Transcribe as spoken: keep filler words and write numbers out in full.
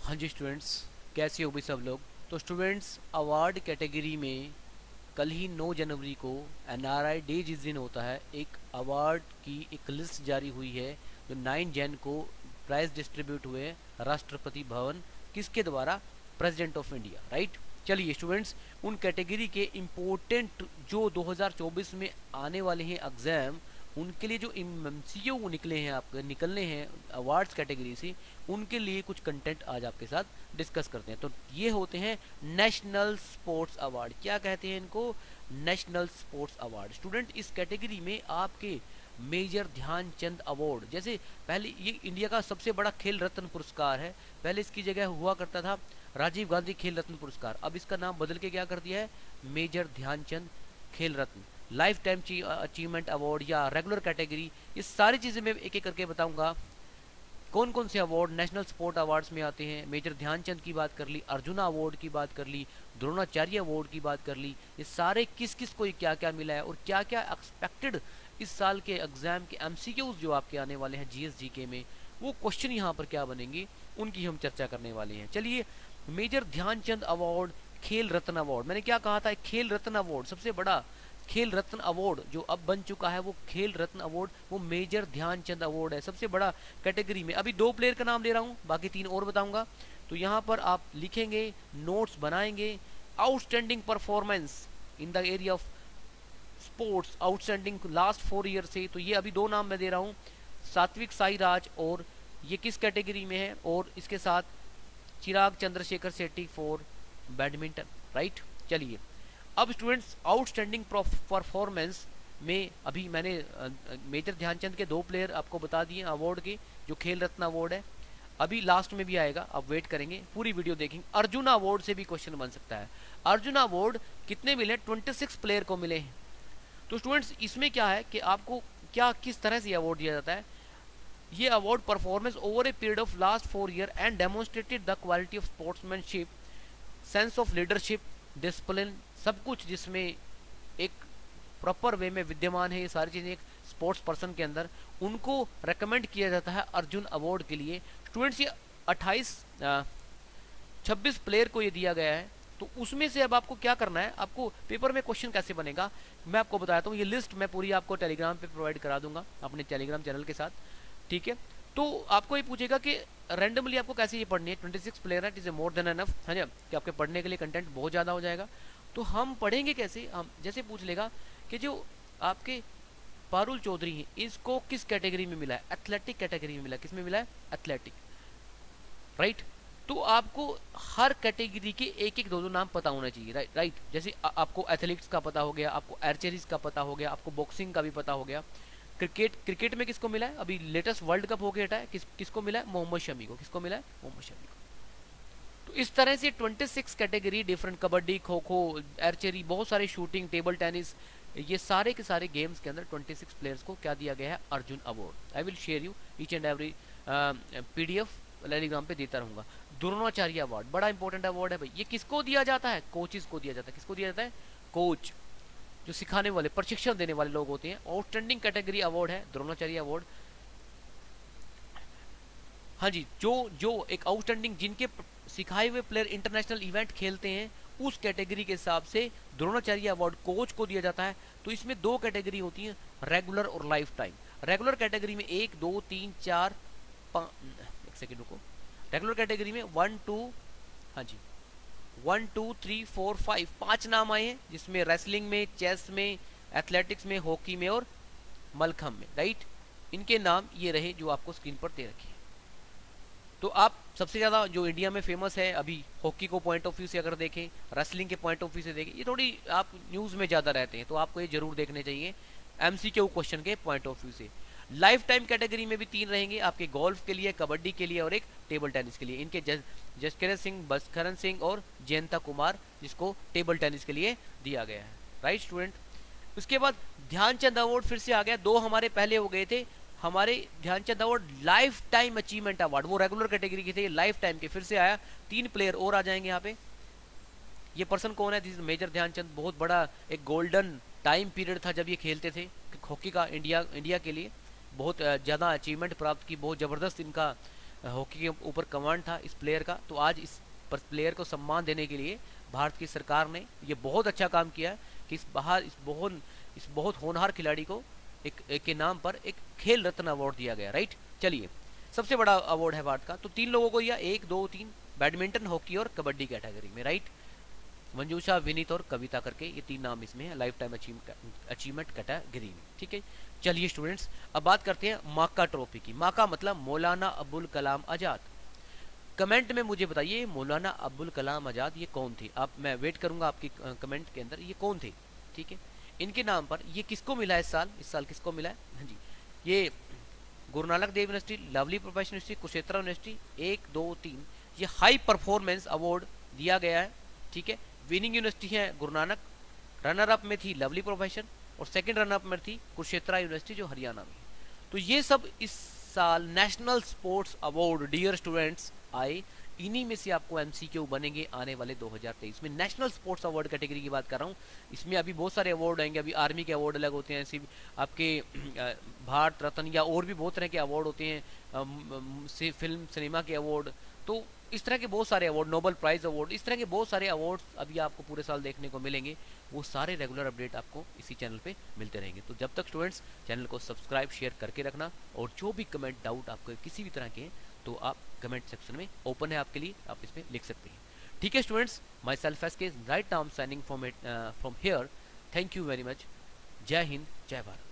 हाँ जी स्टूडेंट्स, कैसे हो भी सब लोग। तो स्टूडेंट्स, अवार्ड कैटेगरी में कल ही नौ जनवरी को एन आर आई डे जिस दिन होता है, एक अवार्ड की एक लिस्ट जारी हुई है जो नाइन जैन को प्राइज डिस्ट्रीब्यूट हुए राष्ट्रपति भवन, किसके द्वारा? President of India, right. चलिए स्टूडेंट्स, उन कैटेगरी के इम्पोर्टेंट जो दो हज़ार चौबीस में आने वाले हैं एग्जाम, उनके लिए जो एमसीक्यू निकले हैं, आपके निकलने हैं अवार्ड्स कैटेगरी से, उनके लिए कुछ कंटेंट आज आपके साथ डिस्कस करते हैं। तो ये होते हैं नेशनल स्पोर्ट्स अवार्ड। क्या कहते हैं इनको? National sports award. स्टूडेंट, इस कैटेगरी में आपके मेजर ध्यानचंद अवार्ड, जैसे पहले ये इंडिया का सबसे बड़ा खेल रत्न पुरस्कार है, पहले इसकी जगह हुआ करता था राजीव गांधी खेल रत्न पुरस्कार, अब इसका नाम बदल के क्या कर दिया है? Major Dhyan Chand Khel Ratna. Lifetime achievement award या रेगुलर कैटेगरी, ये सारी चीज़ें मैं एक एक करके बताऊंगा। कौन कौन से अवार्ड नेशनल स्पोर्ट अवार्ड्स में आते हैं। मेजर ध्यानचंद की बात कर ली, अर्जुना अवार्ड की बात कर ली, द्रोणाचार्य अवार्ड की बात कर ली, ये सारे किस किस को क्या क्या मिला है और क्या क्या एक्सपेक्टेड इस साल के एग्जाम के एमसीक्यूज जो आपके आने वाले हैं जीएसजीके में, वो क्वेश्चन यहाँ पर क्या बनेंगे, उनकी हम चर्चा करने वाले हैं। चलिए, मेजर ध्यानचंद अवार्ड, खेल रत्न अवार्ड, मैंने क्या कहा था? खेल रत्न अवार्ड, सबसे बड़ा खेल रत्न अवार्ड जो अब बन चुका है, वो खेल रत्न अवार्ड, वो मेजर ध्यानचंद अवार्ड है, सबसे बड़ा कैटेगरी में। अभी दो प्लेयर का नाम ले रहा हूँ, बाकी तीन और बताऊंगा। तो यहाँ पर आप लिखेंगे, नोट्स बनाएंगे। Outstanding performance in the area of sports, outstanding last four year से, तो ये अभी दो नाम मैं दे रहा हूँ, सात्विक साईराज, और ये किस कैटेगरी में है, और इसके साथ Chirag Chandrashekhar Shetty for badminton, right. चलिए, अब स्टूडेंट्स, आउटस्टैंडिंग परफॉर्मेंस में अभी मैंने मेजर ध्यानचंद के दो प्लेयर आपको बता दिए अवार्ड के, जो खेल रत्न अवार्ड है, अभी लास्ट में भी आएगा, आप वेट करेंगे, पूरी वीडियो देखेंगे। अर्जुना अवार्ड से भी क्वेश्चन बन सकता है। अर्जुना अवार्ड कितने मिले? छब्बीस प्लेयर को मिले हैं। तो स्टूडेंट्स, इसमें क्या है कि आपको क्या किस तरह से अवार्ड दिया जाता है? ये award performance over a period of last four year and demonstrated the quality of sportsmanship, sense of leadership, discipline, सब कुछ जिसमें एक प्रॉपर वे में विद्यमान है, ये सारी चीज़ें एक स्पोर्ट्स पर्सन के अंदर, उनको रेकमेंड किया जाता है अर्जुन अवार्ड के लिए। स्टूडेंट्स, ये अट्ठाईस छब्बीस प्लेयर को ये दिया गया है। तो उसमें से अब आपको क्या करना है, आपको पेपर में क्वेश्चन कैसे बनेगा मैं आपको बताता हूँ। ये लिस्ट मैं पूरी आपको टेलीग्राम पे प्रोवाइड करा दूंगा अपने टेलीग्राम चैनल के साथ, ठीक है। तो आपको ये पूछेगा कि रैंडमली आपको कैसे ये पढ़नी है। छब्बीस प्लेयर है, it is more than enough, है ना, कि आपके पढ़ने के लिए कंटेंट बहुत ज़्यादा हो जाएगा। तो हम पढ़ेंगे कैसे? हम जैसे पूछ लेगा कि जो आपके पारुल चौधरी हैं, इसको किस कैटेगरी में मिला है? एथलेटिक कैटेगरी में मिला है। किस में मिला है? Athletic, right. तो आपको हर कैटेगरी के एक एक दो दो नाम पता होना चाहिए, राइट राइट जैसे आ, आपको एथलेटिक्स का पता हो गया, आपको आर्चरीज का पता हो गया, आपको बॉक्सिंग का भी पता हो गया। क्रिकेट क्रिकेट में किसको मिला है? अभी लेटेस्ट वर्ल्ड कप हो गया है, किस किसको मिला है? मोहम्मद शमी को। किसको मिला है? मोहम्मद शमी को। तो इस तरह से छब्बीस category different, kabaddi, kho kho, archery, बहुत सारे, शूटिंग, टेबल टेनिस, ये सारे के सारे गेम्स के अंदर छब्बीस प्लेयर्स को क्या दिया गया है? Arjuna award. I will share you each and every PDF Telegram पे देता रहूंगा। द्रोणाचार्य अवार्ड बड़ा इंपॉर्टेंट अवार्ड है भाई। ये किसको दिया जाता है? कोचेस को दिया जाता है। किसको दिया जाता है? कोच, जो सिखाने वाले, प्रशिक्षण देने वाले लोग होते हैं। आउटस्टैंडिंग कैटेगरी अवार्ड है द्रोणाचार्य अवार्ड। हाँ जी, जो जो एक आउटस्टैंडिंग, जिनके सिखाए हुए प्लेयर इंटरनेशनल इवेंट खेलते हैं, उस कैटेगरी के हिसाब से द्रोणाचार्य अवार्ड कोच को दिया जाता है। तो इसमें दो कैटेगरी होती है, रेगुलर और लाइफ टाइम। रेगुलर कैटेगरी में एक, दो, तीन, चार, एक सेकेंड रुको, रेगुलर कैटेगरी में वन टू हाँ जी one two three four five पांच नाम आए हैं, जिसमें रेसलिंग में, चेस में, एथलेटिक्स में, हॉकी में और मलखम में, राइट। इनके नाम ये रहे जो आपको स्क्रीन पर दे रखे हैं। तो आप सबसे ज़्यादा जो इंडिया में फेमस है अभी, हॉकी को पॉइंट ऑफ व्यू से अगर देखें, रेसलिंग के पॉइंट ऑफ व्यू से देखें, ये थोड़ी आप न्यूज़ में ज़्यादा रहते हैं, तो आपको ये जरूर देखने चाहिए एमसीक्यू क्वेश्चन के पॉइंट ऑफ व्यू से। लाइफ टाइम कैटेगरी में भी तीन रहेंगे आपके, गोल्फ के लिए, कबड्डी के लिए और एक टेबल टेनिस के लिए। इनके जसकरण सिंह, बसकरण सिंह और जयंता कुमार, जिसको टेबल टेनिस के लिए दिया गया है, राइट स्टूडेंट। उसके बाद ध्यानचंद अवार्ड फिर से आ गया। दो हमारे पहले हो गए थे, हमारे Dhyan Chand award lifetime achievement award, वो रेगुलर कैटेगरी के थे, लाइफ टाइम के फिर से आया। तीन प्लेयर और आ जाएंगे यहाँ पे। ये पर्सन कौन है? This is major Dhyan Chand. बहुत बड़ा एक गोल्डन टाइम पीरियड था जब ये खेलते थे हॉकी का, इंडिया इंडिया के लिए बहुत ज़्यादा अचीवमेंट प्राप्त की, बहुत ज़बरदस्त इनका हॉकी के ऊपर कमांड था इस प्लेयर का। तो आज इस प्लेयर को सम्मान देने के लिए भारत की सरकार ने ये बहुत अच्छा काम किया कि इस बाहर इस बहुत इस बहुत होनहार खिलाड़ी को एक, एक के नाम पर एक खेल रत्न अवार्ड दिया गया, राइट। चलिए, सबसे बड़ा अवार्ड है भारत का, तो तीन लोगों को दिया, एक दो तीन, बैडमिंटन, हॉकी और कबड्डी कैटेगरी में, राइट। मंजूषा, विनीत और कविता करके ये तीन नाम इसमें है लाइफ टाइम अचीवमेंट कैटेगरी में, ठीक है। चलिए स्टूडेंट्स, अब बात करते हैं माका ट्रॉफी की। माका मतलब मौलाना अबुल कलाम आजाद। कमेंट में मुझे बताइए मौलाना अबुल कलाम आजाद ये कौन थे। आप मैं वेट करूंगा आपकी कमेंट के अंदर, ये कौन थे, ठीक है। इनके नाम पर ये किसको मिला है इस साल, इस साल किसको मिला है, हाँ जी, ये Guru Nanak Dev university, lovely professional university, Kurukshetra university, एक दो तीन, ये हाई परफॉर्मेंस अवार्ड दिया गया है, ठीक है। विनिंग यूनिवर्सिटी है गुरु नानक, रनर अप में थी लवली प्रोफेशन और सेकंड रनर अप में थी कुरुक्षेत्र यूनिवर्सिटी जो हरियाणा में। तो ये सब इस साल national sports award dear students आए, इन्हीं में से आपको एमसीक्यू बनेंगे आने वाले दो हज़ार तेईस में। नेशनल स्पोर्ट्स अवार्ड कैटेगरी की बात कर रहा हूँ, इसमें अभी बहुत सारे अवार्ड आएंगे। अभी आर्मी के अवार्ड अलग होते हैं, ऐसे आपके भारत रत्न या और भी बहुत तरह के अवार्ड होते हैं, फिल्म सिनेमा के अवार्ड, तो इस तरह के बहुत सारे अवार्ड, नोबल प्राइज अवार्ड, इस तरह के बहुत सारे अवार्ड अभी आपको पूरे साल देखने को मिलेंगे। वो सारे रेगुलर अपडेट आपको इसी चैनल पे मिलते रहेंगे। तो जब तक स्टूडेंट्स चैनल को सब्सक्राइब शेयर करके रखना, और जो भी कमेंट डाउट आपको किसी भी तरह के हैं तो आप कमेंट सेक्शन में ओपन है आपके लिए, आप इसमें लिख सकते हैं, ठीक है students. Myself S K right now signing from from here. Thank you very much. जय हिंद, जय भारत।